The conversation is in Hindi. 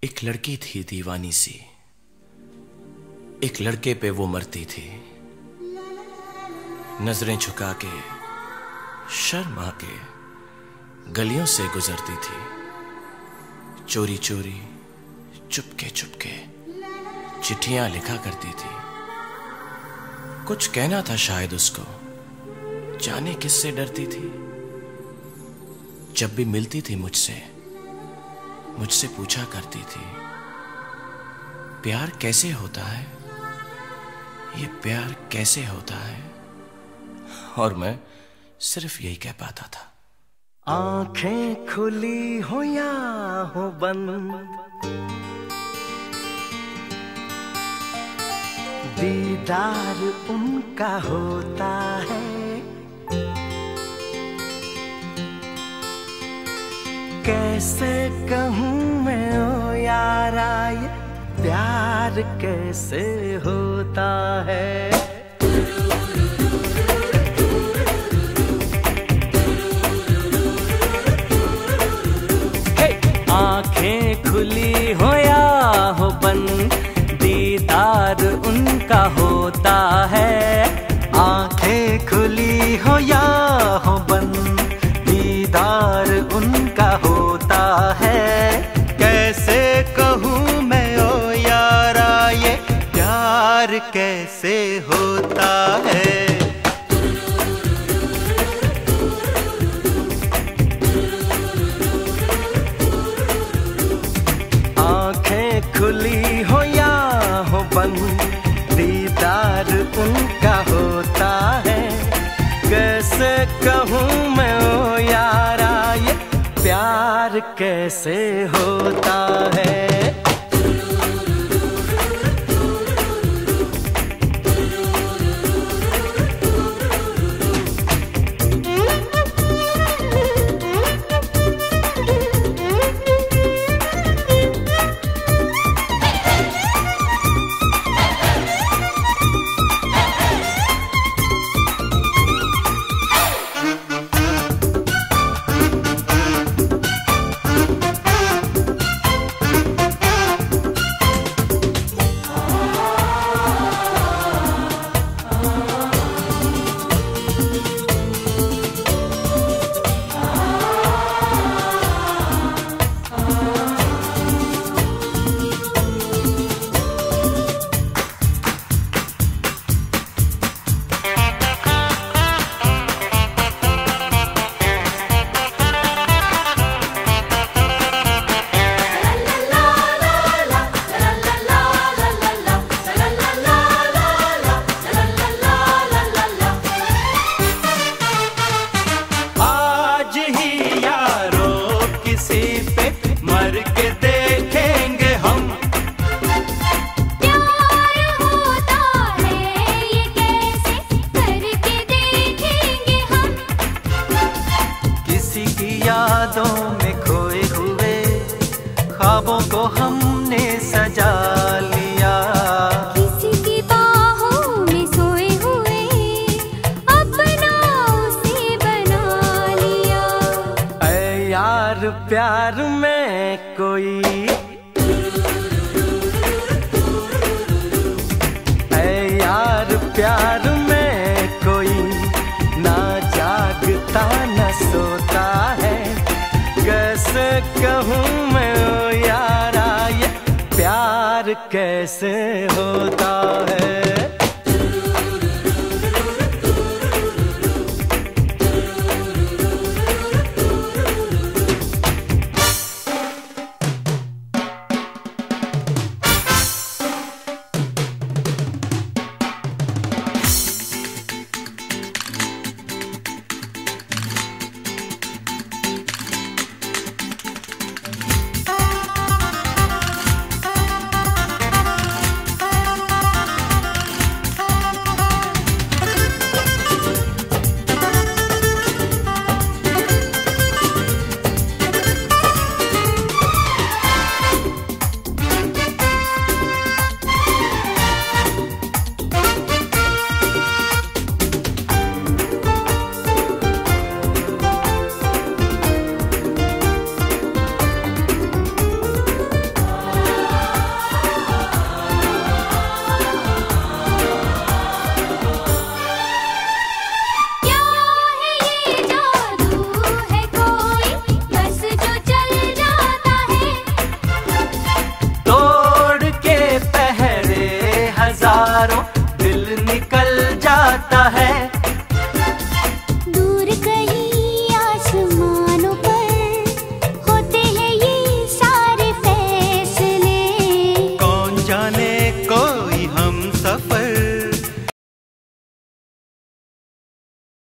एक लड़की थी दीवानी सी, एक लड़के पे वो मरती थी। नजरें झुका के शर्मा के गलियों से गुजरती थी। चोरी चोरी चुपके चुपके चिट्ठियां लिखा करती थी। कुछ कहना था शायद उसको, जाने किससे डरती थी। जब भी मिलती थी मुझसे पूछा करती थी, प्यार कैसे होता है, ये प्यार कैसे होता है। और मैं सिर्फ यही कह पाता था। आंखें खुली हो या हो बंद, दीदार उनका होता है। कैसे कहूँ मैं ओ यारा, ये प्यार कैसे होता है। आंखें खुली हो या हो बंद, दीदार उनका होता है। आंखें खुली हो या हो बंद, दीदार उनका होता है। कैसे कहूँ मैं ओ यारा, ये प्यार कैसे होता है। खुली हो या हो बंद, दीदार उनका होता है। कैसे कहूँ मैं ओ यारा, ये प्यार कैसे होता है। यादों में खोए हुए ख्वाबों को हमने सजा लिया। किसी की बाहों में सोए हुए अपना उसे बना लिया। ऐ यार प्यार में कोई, ऐ यार प्यार में कोई ना जागता न सोता है। कैसे कहूँ मैं ओ यारा, ये प्यार कैसे होता है। हजारों दिल निकल जाता है।